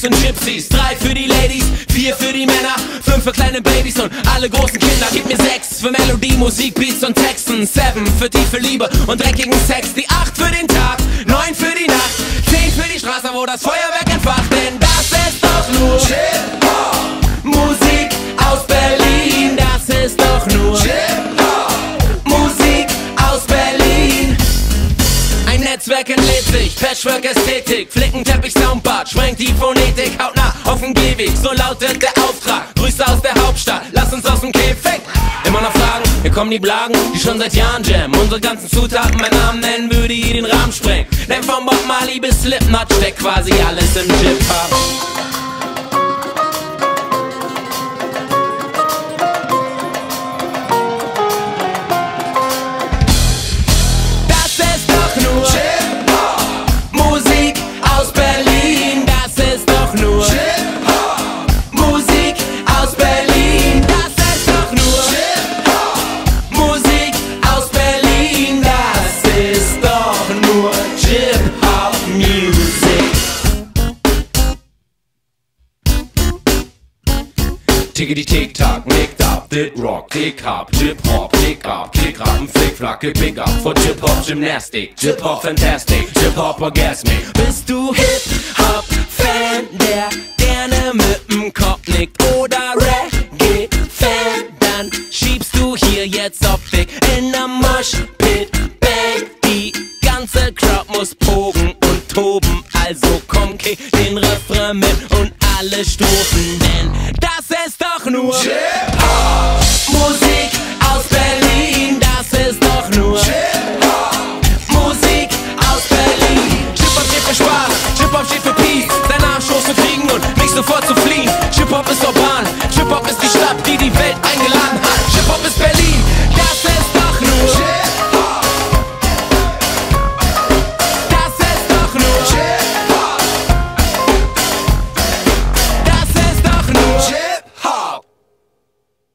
und Gypsies. 3 für die Ladies, 4 für die Männer, 5 für kleine Babys und alle großen Kinder. Gib mir 6 für Melodie, Musik, Beats und Texten, 7 für tiefe Liebe und dreckigen Sex, die 8 für den Tag, 9 für die Nacht, 10 für die Straße, wo das Feuerwerk entfacht. Denn das ist doch nur Gyp Hop, Musik aus Berlin. Das ist doch nur Gyp Hop, Musik aus Berlin. Ein Netzwerk entlädt sich, Patchwork-Ästhetik, Flickenteppich, Soundbad, schwenkt die Phonetik, haut nah auf dem Gehweg, so lautet der Auftrag. Grüße aus der Hauptstadt, lass uns aus dem Käfig. Immer noch Fragen, hier kommen die Blagen, die schon seit Jahren jammen. Unsere ganzen Zutaten, mein Namen nennen, würde hier den Rahmen sprengen. Denn vom Bob Marley bis Slipknot steckt quasi alles im Gyp Hop. Tickety tick-tock, nicked up, dit rock, tick hop, Gyp Hop, tick up, kick up, flick flack, pick up, for Gyp Hop Gymnastic, Gyp Hop Fantastic, Gyp Hop Orgasmic. Bist du Hip-Hop-Fan, der gerne mit'm Kopf nickt, oder Reggae-Fan, dann schiebst du hier jetzt auf Dick in der Moshpit, bang, die ganze Crowd muss pogen und toben, also komm, kick den Refrain mit und alle Stufen, denn das ist doch nur Gyp Hop, Musik aus Berlin. Das ist doch nur Gyp Hop, Musik aus Berlin. Gyp Hop steht für Spaß, Gyp Hop steht für Peace, deinen Arsch hochzukriegen und nicht sofort zu fliehen. Gyp Hop ist urban, Gyp Hop ist die Stadt, die die Welt eingeladen